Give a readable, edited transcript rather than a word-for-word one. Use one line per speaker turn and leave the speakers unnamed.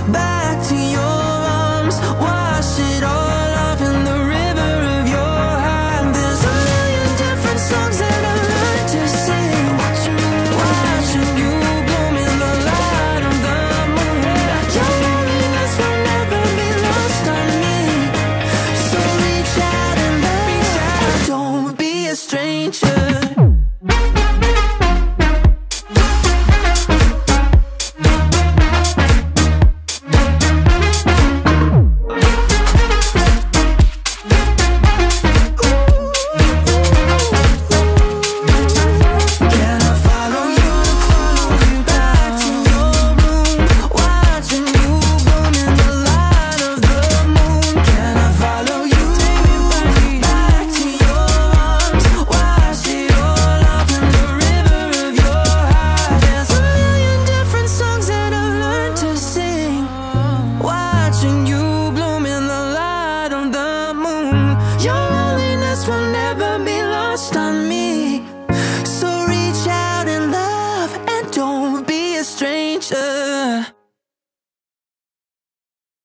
back to your arms. Wash it all off in the river of your heart. There's a million different songs that I learned to sing, watching you bloom in the light of the moon. Your loneliness will never be lost on me. So reach out and love, don't be a stranger. Watching you bloom in the light of the moon. Your loneliness will never be lost on me. So reach out and love, and don't be a stranger.